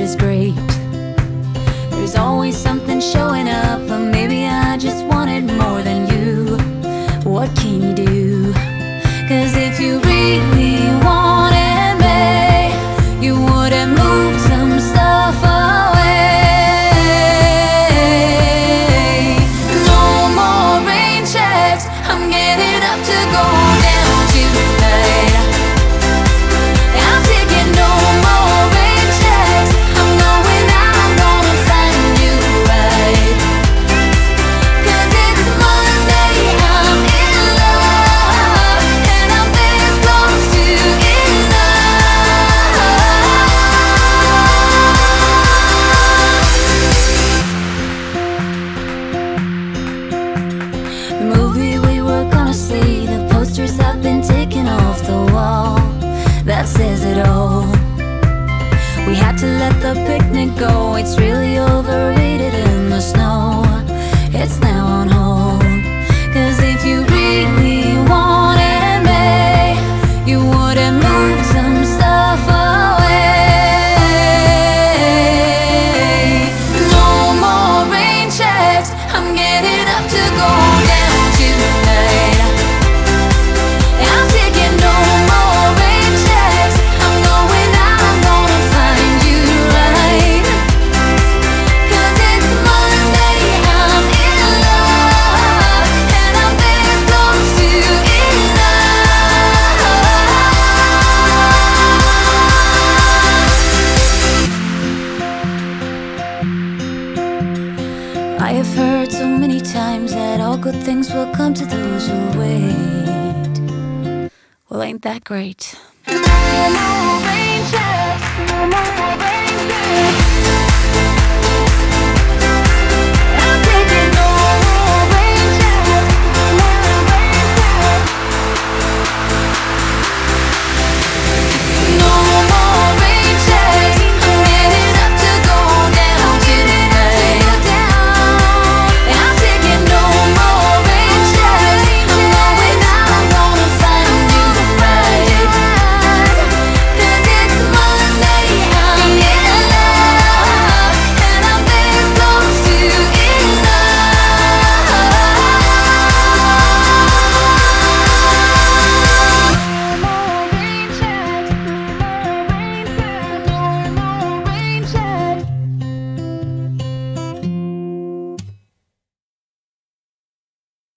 is great. There's always something showing up, but maybe I just wanted more than you. What can you do? 'Cause if you really wanted me, you would have moved some stuff away. No more rain checks, I'm getting up to go down tonight. I'm taking no more rain checks, I'm going out, I'm gonna find you right. 'Cause it's Monday, I'm in love, and I'm this close to enough. The movie we were gonna see, the posters have been taken off the wall. That says it all. We had to let the picnic go, it's really overrated in the snow. It's now on hold. 'Cause if you really wanted me, you would have moved some stuff away. No more rain checks, I'm getting up to go down tonight. I'm taking no more rain checks, I'm going out, I'm gonna find you right. 'Cause it's Monday, I'm in love, and I'm this close to enough. I have heard so many times that all good things will come to those who wait. Well, ain't that great? No more rain checks, no more rain checks.